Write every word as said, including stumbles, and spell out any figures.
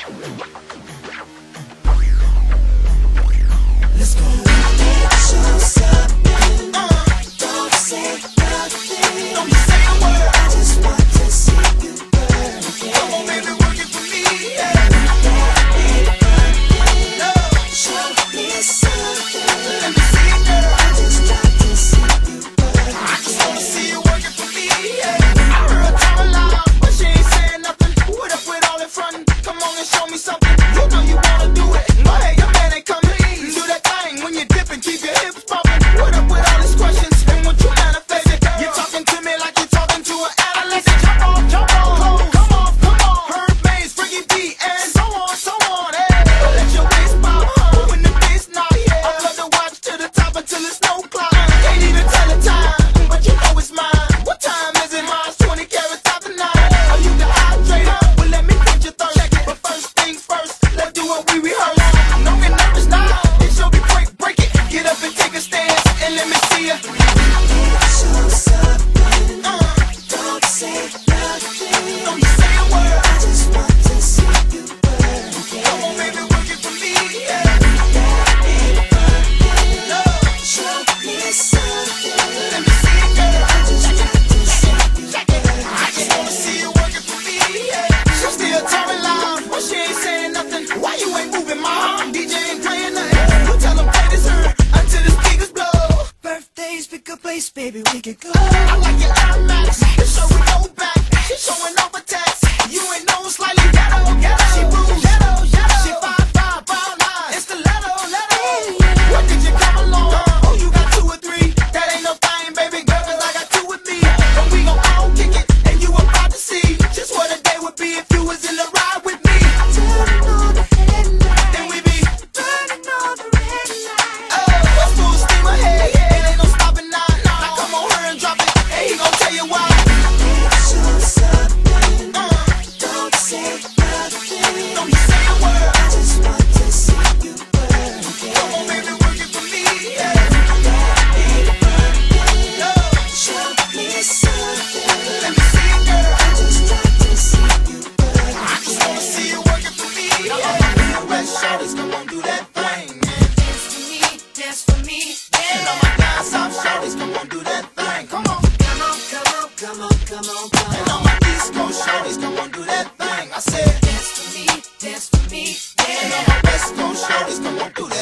Let's go. Show something. Uh, don't say nothing. Don't you say a word. I just want to see you work it. Come on, baby, work it for me. Yeah. That ain't nothing. No. Show me something. Let me see it, girl. I just got to see you work it. I just want to see you work it for me. Yeah. I heard her talking loud, but she ain't saying nothing. What up with all that frontin'? Come on and show me something. You know you wanna do it. Go ahead, your man ain't coming. Do that thing when you dip and keep your hips popping. What up with all these questions? And what you manifesting? You're talking to me like you're talking to an adolescent. Jump on, jump on, come on, come on. Herb Mays, Freaky D, and so on, so on. Hey, let your waist pop, huh? When the bass knock, yeah. I love to watch to the top until it's no clock. Can't even tell the time, but you know it's mine. What time is it? Mine's twenty carats after nine. Are you the hydrator? Well, let me quench your thirst. But first things first, let's do what we rehearse. Don't get nervous now. It's your break, break it. Get up and take a stance and let me see ya. Show something. Uh, don't say nothing. Don't you say a word. I just want to see you work it. Come on, baby, work it for me. Yeah. That ain't nothing. No. Show me something. Let me see it, girl. I just got to see you work it. I just wanna see you work it for me. Yeah. She still talking loud, but she ain't saying nothing. Why you ain't moving, mom? D J ain't playing nothing. You tell them play this her until the speakers blow. Birthdays, pick a place, baby, we can go. I like your Air Max. You show it no back. She showing off attacks. You ain't known slightly ghetto, ghetto. She rules, ghetto, ghetto. She five five, brown eyes. It's the letter, letter. What did you come along? Oh, you got two or three. That ain't no thing, baby girl, 'cause I got two with me. But we gon' all kick it, and you about to see just what a day would be if you was in the ride with me. Turning on the headlights. Then we be burning all the red lights. Oh, let's full steam ahead. It ain't no stopping now. Now come on here and drop it, and he gon' tell you why. Show something. Uh, don't say nothing. Don't you say a word. I just want to see you work it. Come on, baby, work it for me. Yeah. That ain't nothing. No. Show me something. Let me see it, girl. I just got to see you work it. I just wanna see you work it for me. Yeah. The rest shorties, come on, do that thing. Yeah. Dance for me, dance for me. Yeah. And all my down south shorties, come on, do that thing. Come on, come on, come on, come on, come on, come on. And all my East Coast shorties, come on, do that thing. I said, dance for me, dance for me. Yeah. And all my West Coast shorties, come on, do that.